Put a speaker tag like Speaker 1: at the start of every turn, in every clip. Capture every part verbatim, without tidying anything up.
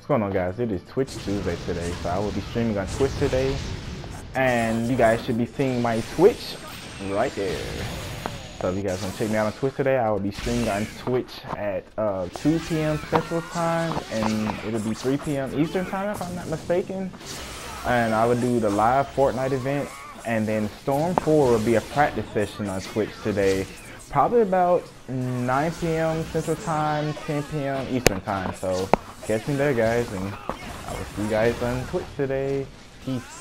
Speaker 1: going on, guys? It is Twitch Tuesday today, so I will be streaming on Twitch today, and you guys should be seeing my Twitch right there. So if you guys want to check me out on Twitch today, I will be streaming on Twitch at uh, two P M Central Time, and it'll be three P M Eastern Time if I'm not mistaken. And I will do the live Fortnite event, and then Storm four will be a practice session on Twitch today, probably about nine P M Central Time, ten P M Eastern Time. So catch me there, guys, and I will see you guys on Twitch today. Peace.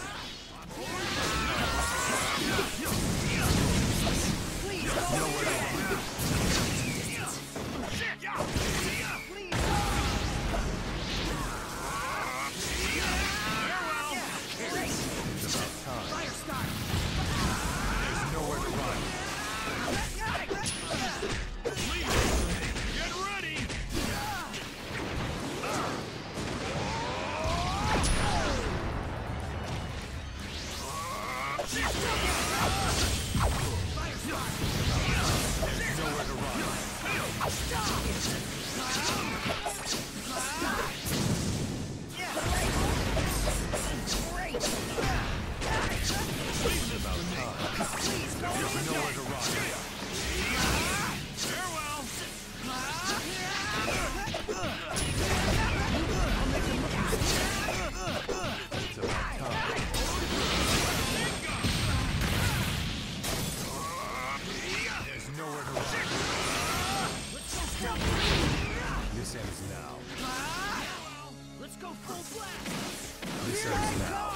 Speaker 2: This ends now.
Speaker 3: Let's go full blast.
Speaker 2: This ends now.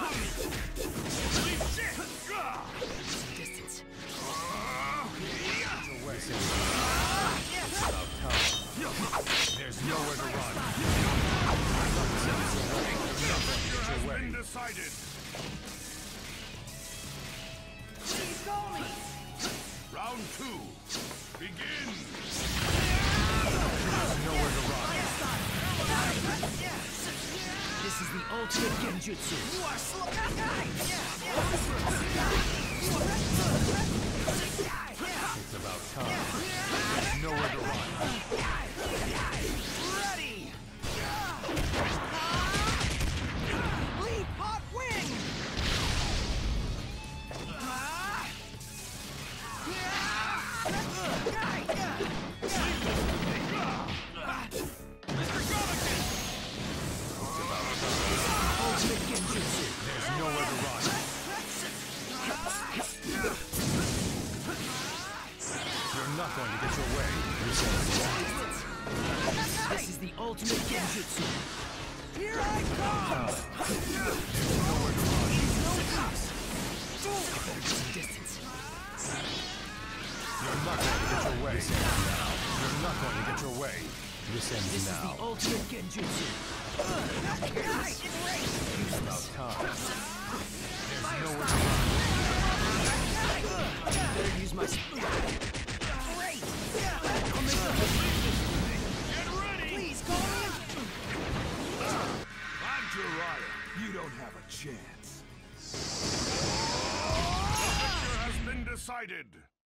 Speaker 3: Distance.
Speaker 2: This ends now. It's about time. There's nowhere to run.
Speaker 4: Has been decided.
Speaker 3: Please call me.
Speaker 4: Round two. Begin.
Speaker 2: There's nowhere to run.
Speaker 3: This is the ultimate genjutsu. You are slow.
Speaker 2: It's about time. There's nowhere to run.
Speaker 3: Ready. Lead hot wing.
Speaker 2: There's nowhere to run. You're not going to get your way. This ends now.
Speaker 3: This is the ultimate genjutsu. Here I come.
Speaker 2: There's nowhere to run.
Speaker 3: Distance.
Speaker 2: You're not going to get your way. This ends now. You're not going to get your way. This ends
Speaker 3: This is
Speaker 2: now.
Speaker 3: the ultimate genjutsu.
Speaker 2: It's about time. There's nowhere to run.
Speaker 3: Better use my speed. Great. I'll make the
Speaker 4: Get ready.
Speaker 3: Please call me.
Speaker 4: I'm Jiraiya. You don't have a chance. The victor has been decided.